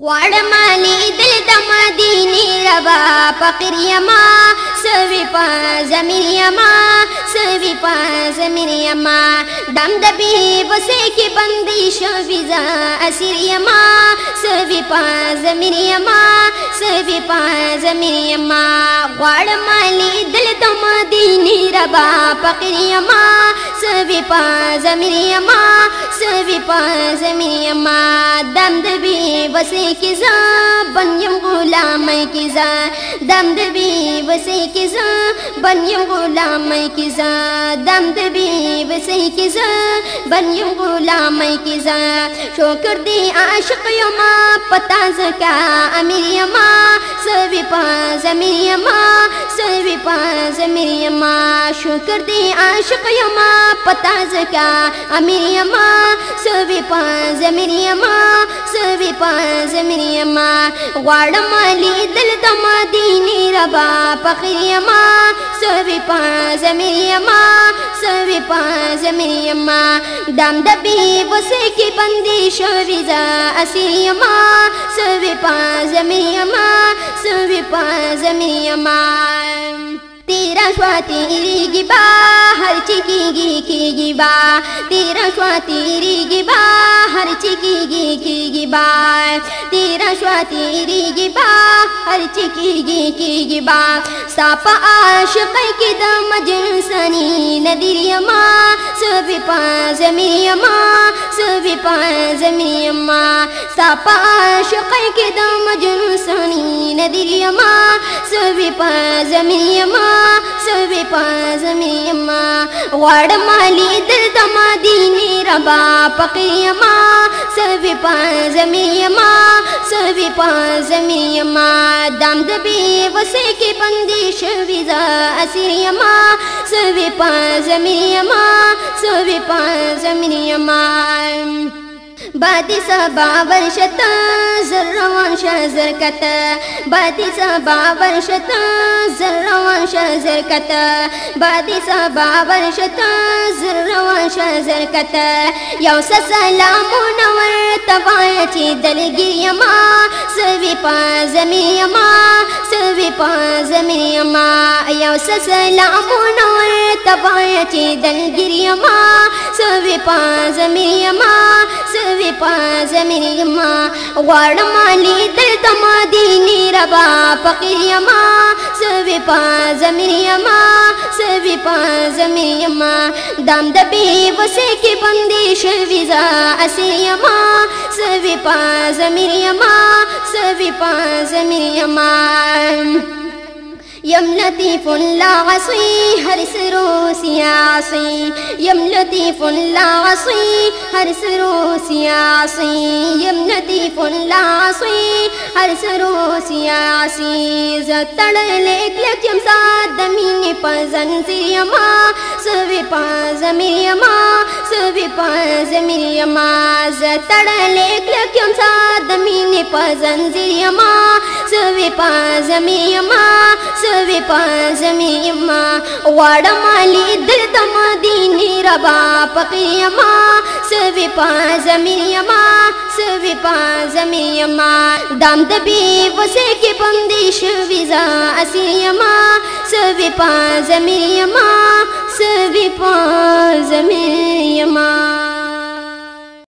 غواړم لیدل د مدینې ربا فقیر یما سوي په ضمیر یما سوي په ضمیر یما دم د بېوسۍ کې بندي شوې زه اسیر یما سوي په ضمیر یما سوي په ضمیر یما غواړم لیدل د مدینې ربا فقیر یما سوي په ضمیر یما سوي په ضمیر یما دم د بېوسۍ کی زا بنیم غلامای کی زا دم د بېوسۍ کی زا بنیم غلامای کی زا دم د بېوسۍ کی زا بنیم غلامای کی زا شکر دی عاشق یما پتا زکا امیر یما سوي په ضمیر یما سوي په ضمیر یما شکر دی عاشق یما پتا زکا امیر یما سوي په ضمیر یما سوي په ضمیر یما غواړم لیدل د مدینې ربا فقیر یما سوي په ضمیر یما سوي په ضمیر یما دم د بېوسۍ کې بندي شوې زه اسیر یما سوي په ضمیر یما سوي په ضمیر یما تیرا شوا تیریږي با هر چې کېږي با تیرا شوا تیریږي با هر چې کېږي با تیرا شوا تیریږي با هر چې کېږي با ستا په عاشقۍ کې د مجنون سني نذیر یما سوي په ضمیر یما سوي په ضمیر یما ستا په عاشقۍ کې د مجنون سني نذیر یما سوي په ضمیر یما سوي په ضمیر یما غواړم لیدل د مدینې ربا فقیر یما سوي په ضمیر یما سوي په ضمیر یما دم د بېوسۍ کې بندي شوې زه اسیر یما سوي په ضمیر یما سوي په ضمیر یما بادی سبا ورشت زر روان شه زرکت بادی سبا ورشت زر روان شه زرکت بادی سبا ورشت زر روان شه زرکت یو سلامونه ورته وایه چې دلګیر یما سوي په ضمیر یما سوي په ضمیر یما یو سلامونه ورته وایه چې دلګیر یما سوي په ضمیر یما سوي په ضمیر یما غواړم لیدل د مدینې ربا فقیر یما سوي په ضمیر یما سوي په ضمیر یما دم د بېوسۍ کې بندي شوې زه اسیر یما سوي په ضمیر یما سوي په ضمیر یما يم لطيف لا عصي حرس روسي عصي يم لطيف لا عصي حرس روسي عصي يم لطيف لا عصي حرس روسي عصي زتړ لیک لکم سات دمینه پزنځیر یما سوي په ضمیر یما سوي په ضمیر یما زتړ لیک لکم سات دمینه پزنځیر یما سوي په ضمیر یما سوي په ضمیر یما غواړم لیدل د مدینې ربا فقیر یما سوي په ضمیر یما سوي په ضمیر یما دم د بېوسۍ کې بندي شوې زه اسیر یما سوي په ضمیر یما سوي په ضمیر یما